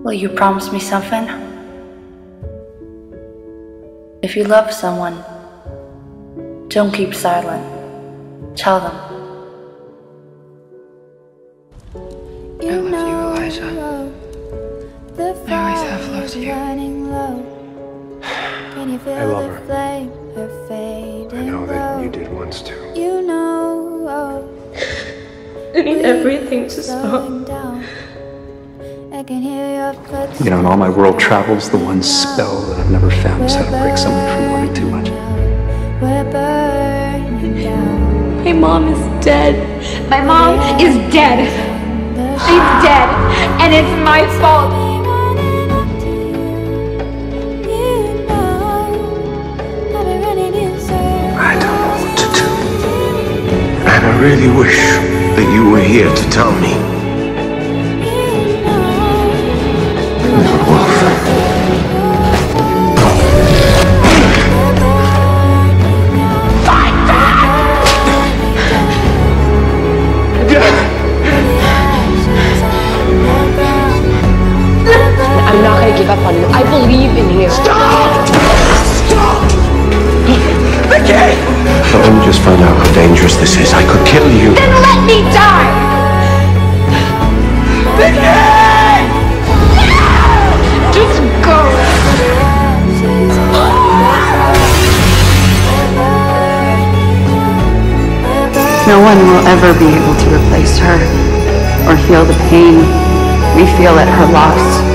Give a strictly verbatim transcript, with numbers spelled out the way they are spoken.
Will you promise me something? If you love someone, don't keep silent. Tell them. I love you, Elijah. I always have loved you. I love her. I know that you did once too. You know, I need everything to stop. I can hear your footsteps. You know, in all my world travels, the one spell that I've never found is how to break someone from wanting too much. We're burning down. My mom is dead. My mom is dead. She's dead, and it's my fault. I don't know what to do. And I really wish that you were here to tell me. I'm not gonna give up on you. I believe in you. Stop! Stop! Vicky! Let me just find out how dangerous this is. I could kill you. Then let me die! Vicky! No! Just go! No one will ever be able to replace her or heal the pain we feel at her loss.